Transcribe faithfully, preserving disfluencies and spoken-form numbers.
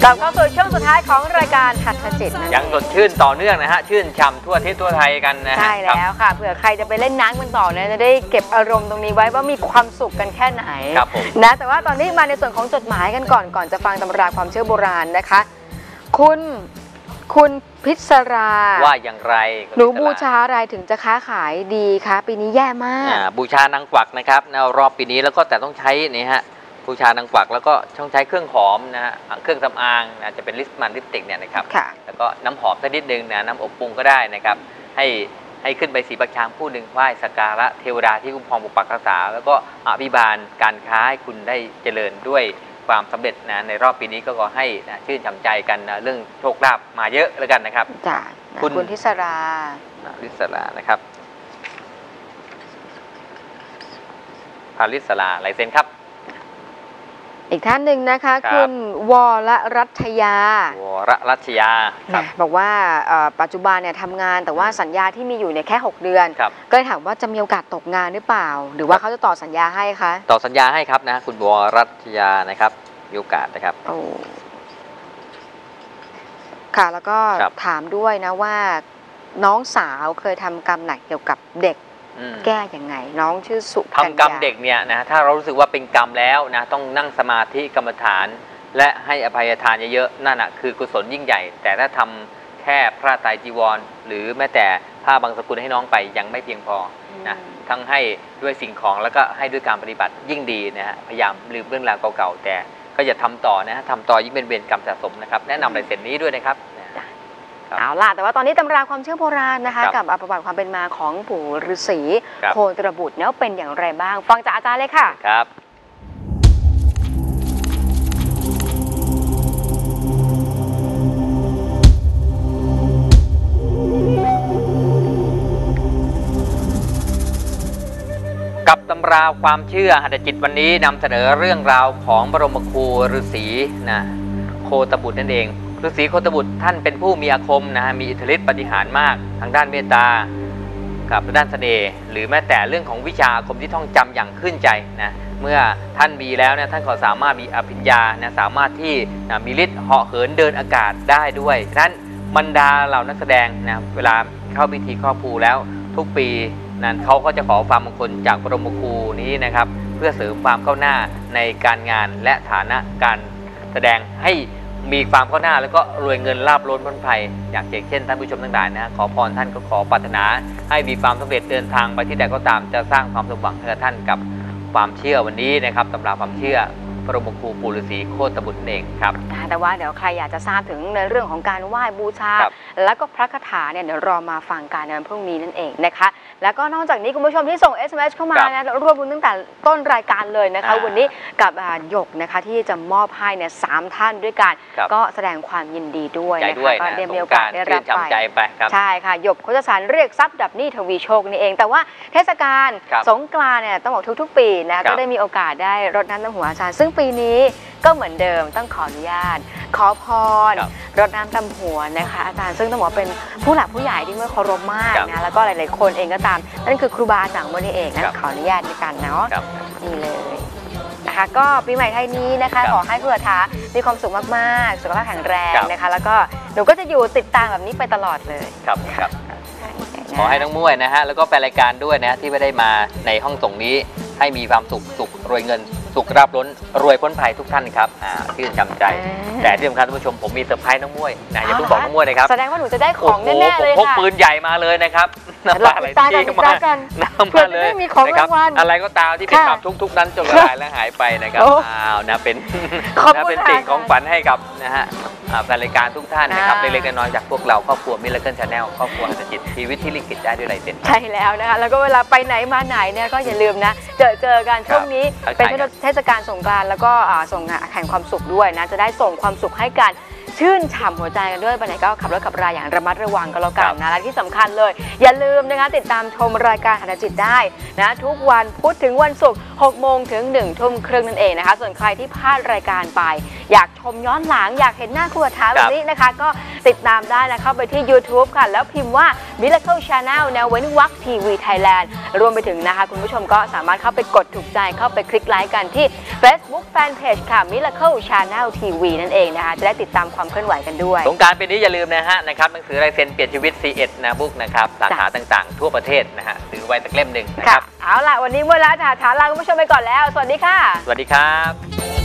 ลับเข้าสู่ช่วงสุดท้ายของรายการหัตถจิตยังสดชื่นต่อเนื่องนะฮะชื่นช่ำทั่วทิศทั่วไทยกันนะฮะใช่แล้วค่ะเผื่อใครจะไปเล่นน้ำกันต่อเนี่ยจะได้เก็บอารมณ์ตรงนี้ไว้ว่ามีความสุขกันแค่ไหนนะแต่ว่าตอนนี้มาในส่วนของจดหมายกันก่อนก่อนจะฟังตำราความเชื่อโบราณนะคะคุณคุณพิศราว่าอย่างไรหนูบูชาอะไรถึงจะค้าขายดีคะปีนี้แย่มากบูชานางกวักนะครับในรอบปีนี้แล้วก็แต่ต้องใช้นี่ฮะบูชานางกวักแล้วก็ต้องใช้เครื่องหอมนะฮะเครื่องสำอางนะจะเป็นลิปมันลิปสติกเนี่ยนะครับแล้วก็น้ำหอมสักนิดนึงนะน้ำอบปรุงก็ได้นะครับให้ให้ขึ้นไปศรีประชามผู้หนึ่งไหว้สักการะเทวดาที่คุ้มครองปกปักรักษาแล้วก็อภิบาลการค้าให้คุณได้เจริญด้วยความสำเร็จนะในรอบปีนี้ก็ขอให้นะชื่นฉ่ำใจกันนะเรื่องโชคลาภมาเยอะแล้วกันนะครับจ้ะคุณคุณทิศราทิศรานะครับพาลิศราลายเซ็นครับอีกท่านหนึ่งนะคะคุณวรรัตยาวรรัตยาบอกว่าปัจจุบันเนี่ยทำงานแต่ว่าสัญญาที่มีอยู่เนี่ยแค่หกเดือนก็เลยถามว่าจะมีโอกาสตกงานหรือเปล่าหรือว่าเขาจะต่อสัญญาให้คะต่อสัญญาให้ครับนะคุณวรรัตยานะครับมีโอกาสนะครับโอ้ค่ะแล้วก็ถามด้วยนะว่าน้องสาวเคยทำกรรมหนักเกี่ยวกับเด็กแก้ยังไงน้องชื่อสุกัญญาทำกรรมเด็กเนี่ยนะถ้าเรารู้สึกว่าเป็นกรรมแล้วนะต้องนั่งสมาธิกรรมฐานและให้อภัยทานเยอะๆนั่นแหะคือกุศลยิ่งใหญ่แต่ถ้าทำแค่พระไตรจีวรหรือแม้แต่ผ้าบางสกุลให้น้องไปยังไม่เพียงพอนะทั้งให้ด้วยสิ่งของแล้วก็ให้ด้วยการปฏิบัติยิ่งดีนะฮะพยายามลืมเรื่องราวเก่าๆแต่ก็อย่าทำต่อนะทำต่อยิ่งเป็นเวรกรรมสะสมนะครับแนะนำลายเซ็นนี้ด้วยนะครับเอาล่ะแต่ว่าตอนนี้ตำราความเชื่อโบราณนะคะกับประวัติความเป็นมาของปู่ฤาษีโคตรบุตรเนี่ยเป็นอย่างไรบ้างฟังจากอาจารย์เลยค่ะครับกับตำราความเชื่อหัตถจิตวันนี้นำเสนอเรื่องราวของบรมครูฤาษีนะโคตรบุตรนั่นเองฤาษีโคตรบุตรท่านเป็นผู้มีอาคมนะฮะมีอิทธิฤทธิปาฏิหาริย์มากทางด้านเมตตากับด้านเสน่ห์หรือแม้แต่เรื่องของวิชาอาคมที่ท่องจำอย่างขึ้นใจนะเมื่อท่านมีแล้วเนี่ยท่านก็สามารถมีอภิญญานะสามารถที่นะมีฤทธิ์เหาะเหินเดินอากาศได้ด้วยฉะนั้นบรรดาเหล่านักแสดงนะเวลาเข้าพิธีครอบครูแล้วทุกปีนั้นเขาก็จะขอความมงคลจากบรมครูนี้นะครับเพื่อเสริมความก้าวหน้าในการงานและฐานะการแสดงให้มีความก้าวหน้าแล้วก็รวยเงินลาภล้นพ้นภัยอย่างเช่นท่านผู้ชมทั้งหลายนะขอพรท่านก็ขอปรารถนาให้มีความสำเร็จเดินทางไปที่ใดก็ตามจะสร้างความสมหวังให้ท่านกับความเชื่อวันนี้นะครับตำราความเชื่อบรมครูปู่ฤาษีโคตรบุตรเองครับแต่ว่าเดี๋ยวใครอยากจะทราบถึงในเรื่องของการไหว้บูชาแล้วก็พระคาถาเนี่ยเดี๋ยวรอมาฟังกันในวันพรุ่งนี้นั่นเองนะคะแล้วก็นอกจากนี้คุณผู้ชมที่ส่ง เอส เอ็ม เอส เข้ามานะร่วมบุญตั้งแต่ต้นรายการเลยนะคะวันนี้กับหยกนะคะที่จะมอบให้เนี่ยสามท่านด้วยกันก็แสดงความยินดีด้วยนะคะก็ได้มีโอกาสได้รับไปใช่ค่ะหยกโคจรสารเรียกทรัพย์ดับหนี้ทวีโชคนี่เองแต่ว่าเทศกาลสงกรานต์เนี่ยต้องบอกทุกๆปีนะก็ได้มีโอกาสได้รดน้ำดำหัวอาจารย์ซึ่งปีนี้ก็เหมือนเดิมต้องขออนุญาตขอพรรดน้ำดำหัวนะคะอาจารย์ซึ่งต้องบอกเป็นผู้หลักผู้ใหญ่ที่เมื่อเคารพมากนะแล้วก็หลายๆคนเองก็ตามนั่นคือครูบาอาจารย์วันนี้เองนะขออนุญาตในการเนาะนี่เลยนะคะก็ปีใหม่ไทยนี้นะคะขอให้ผู้ท้ามีความสุขมากๆสุขภาพแข็งแรงนะคะแล้วก็หนูก็จะอยู่ติดตามแบบนี้ไปตลอดเลยครับครับขอให้น้องมุ้ยนะฮะแล้วก็แฟนรายการด้วยนะที่ไม่ได้มาในห้องส่งนี้ให้มีความสุขสุขรวยเงินสุขราบล้นรวยพ้นภัยทุกท่านครับอ่าชื่นฉ่ำใจแต่ที่สำคัญท่านผู้ชมผมมีเซอร์ไพรส์น้องมุ้ยนะอย่าเพิ่งบอกน้องมุ้ยนะครับแสดงว่าหนูจะได้ของแน่ๆเลยค่ะผมพกปืนใหญ่มาเลยนะครับน้ำปลาอะไรที่มาน้ำมาเลยนะครับอะไรก็ตามที่เป็นความทุกๆนั้นจนละลายและหายไปนะครับอ้าวนะเป็นนะเป็นสิ่งของฝันให้กับนะฮะแฟนรายการทุกท่านนะครับเล็กๆน้อยๆจากพวกเราครอบครัวมิลเลอร์เกิลชาแนลครอบครัวหัตถจิตชีวิตที่ลิขิตได้ด้วยลายเซ็นใช่แล้วนะคะแล้วก็เวลาไปไหนมาไหนเนี่ยก็อย่าลืมนะเจอเจอกันช่วงนี้เป็นเทศกาลสงกรานต์แล้วก็ส่งแห่งความสุขด้วยนะจะได้ส่งความสุขให้กันชื่นฉ่ำหัวใจกันด้วยไปไหนก็ขับรถขับราอย่างระมัดระวังก็แล้วกันนะและที่สำคัญเลยอย่าลืมนะคะติดตามชมรายการหัตถจิตได้นะทุกวันพุธถึงวันศุกร์หกโมงถึงหนึ่งทุ่มครึ่งนั่นเองนะคะส่วนใครที่พลาดรายการไปอยากชมย้อนหลังอยากเห็นหน้าครูอัฐาแบบนี้นะคะก็ติดตามได้นะเข้าไปที่ YouTube ค่ะแล้วพิมพ์ว่า Miracle Channel แนวเว้นวรรคทีวีไทยแลนด์รวมไปถึงนะคะคุณผู้ชมก็สามารถเข้าไปกดถูกใจเข้าไปคลิกไลค์กันที่ Facebook Fanpage ค่ะ Miracle Channel ที วี นั่นเองนะคะจะได้ติดตามความเคลื่อนไหวกันด้วยสงกรานต์ปีนี้อย่าลืมนะฮะนะครับหนังสือลายเซ็นเปลี่ยนชีวิต ซี เอ็ด นะบุ๊กนะครับสาขาต่างๆทั่วประเทศนะฮะซื้อไว้สักเล่มหนึ่งนะครับเอาล่ะวันนี้เมื่อแล้วฐาฐาลาคุณผู้ชมไปก่อนแล้วสวัสดีค่ะสวัสดีครับ